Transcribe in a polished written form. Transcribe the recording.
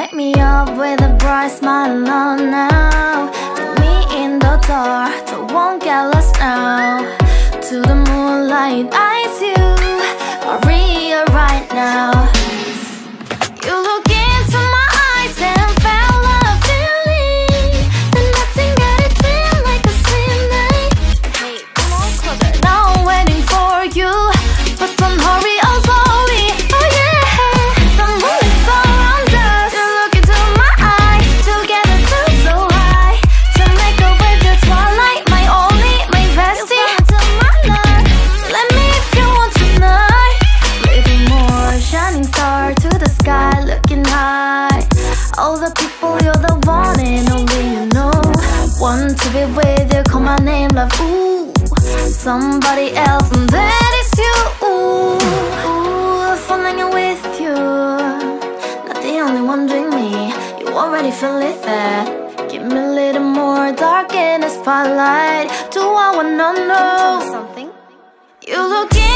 wake me up with a bright smile on now. Put me in the dark, so won't get lost now. To the moonlight, eyes you are real right now. You look into my eyes and felt a feeling that nothing got it feel like a sweet night. Hey, come on closer. Now I'm waiting for you, but don't hurry, oh slowly. Oh yeah, the moon is around us. You look into my eyes, together feel so high. To make a way the twilight, my only, my bestie. You fall into my life. Let me if you want tonight. Little more shining star to the sky, looking high. All the people, you're the one and only you know. Want to be with you, call my name, love, ooh. Somebody else, and that is you, ooh. Ooh, falling in with you. Not the only one doing me, you already feel it there. Give me a little more dark in the spotlight. Do I wanna know something? You look